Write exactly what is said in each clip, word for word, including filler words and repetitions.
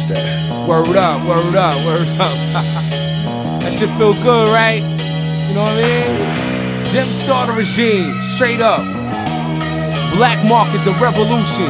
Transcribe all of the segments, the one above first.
that. Word up, word up, word up. That shit feel good, right? You know what I mean? Jim Starter regime, straight up. Black market, the revolution.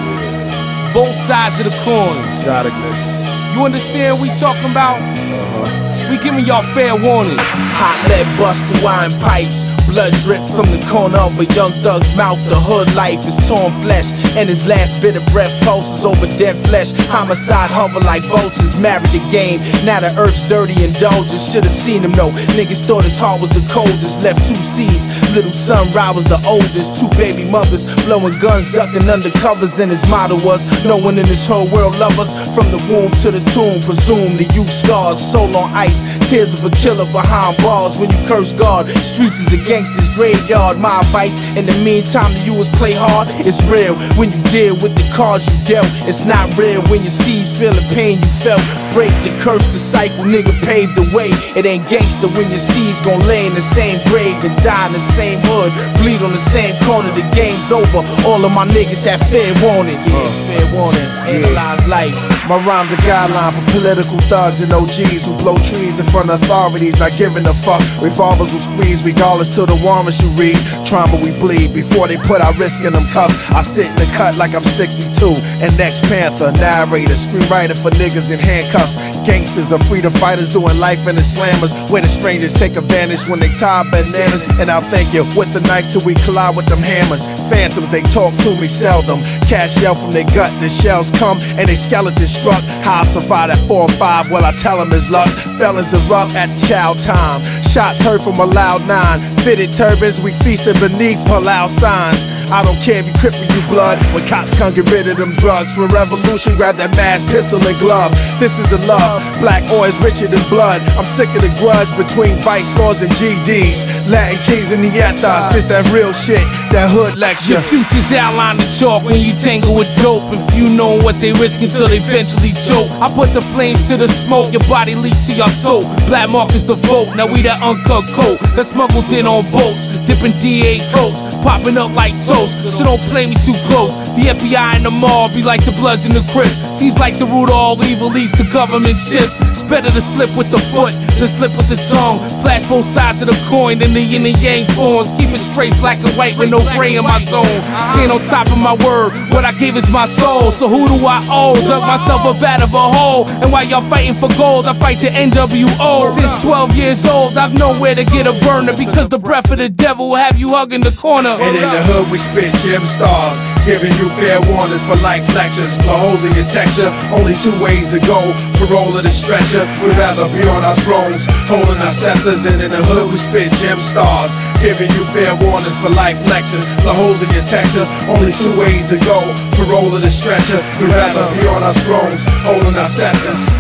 Both sides of the coin. Exoticness. You understand what we talking about? Uh-huh. We giving y'all fair warning. Hot lead bust the wine pipes. Blood drip from the corner of a young thug's mouth. The hood life is torn flesh, and his last bit of breath pulses over dead flesh. Homicide hover like vultures, married the game. Now the earth's dirty, indulgence. Should've seen him though. Niggas thought his heart was the coldest. Left two C's. Little son Rod was the oldest. Two baby mothers blowing guns, ducking under covers. And his motto was, no one in this whole world love us. From the womb to the tomb, presume the youth scarred. Soul on ice, tears of a killer behind bars. When you curse God, streets is a gangster's graveyard. My advice in the meantime to you is play hard. It's real when you deal with the cards you dealt. It's not real when your seeds feel the pain you felt. Break the curse, the cycle, nigga paved the way. It ain't gangster when your seeds gon' lay in the same grave and die in the same hood, bleed on the same corner. The game's over. All of my niggas have fair warning. Yeah, uh, fair warning. Analyze yeah. life. My rhymes a guideline for political thugs and O Gs who blow trees in front of authorities, not giving a fuck. Revolvers will squeeze regardless till the warrants you read. Trauma we bleed before they put our risk in them cuffs. I sit in the cut like I'm sixty-two. And next Panther, narrator, screenwriter for niggas in handcuffs. Gangsters are freedom fighters doing life in the slammers, where the strangers take advantage when they tie bananas. And I'll thank you with the knife till we collide with them hammers. Phantoms, they talk to me seldom. Cash yell from their gut, the shells come and they skeletons struck. How I survive at four or five, well I tell them it's luck. Felons erupt at chow time. Shots heard from a loud nine. Fitted turbans, we feasted beneath halal signs. I don't care if you crip for you blood when cops can't get rid of them drugs. When revolution, grab that mask, pistol and glove. This is the love, black oil is richer than blood. I'm sick of the grudge between vice lords and G Ds. Latin kings and Nietas, this that real shit, that hood lecture. Your future's outline the chalk when you tangle with dope. If you know what they risk until they eventually choke. I put the flames to the smoke, your body leak to your soul. Black market's the vote, now we that uncut coat that smuggled in on boats, dipping D A coats, popping up like toast. So don't play me too close. The F B I and the mob be like the Bloods and the Crips. Seems like the root of all evil leads to government ships. It's better to slip with the foot than slip with the tongue. Flash both sides of the coin than the yin and yang forms. Keep it straight, black and white with no gray in my zone. Stand on top of my word, what I gave is my soul. So who do I owe? Dug myself up out of a hole. And while y'all fighting for gold, I fight the N W O. Since twelve years old, I've nowhere to get a burner, because the breath of the devil will have you hugging the corner. And in the hood we spit gem stars, giving you fair warnings for life lectures. The holes in your texture, only two ways to go, parole or the stretcher. We'd rather be on our thrones, holding our scepters. And in the hood we spit gem stars, giving you fair warnings for life lectures. The holes in your texture, only two ways to go, parole or the stretcher. We'd rather be on our thrones, holding our scepters.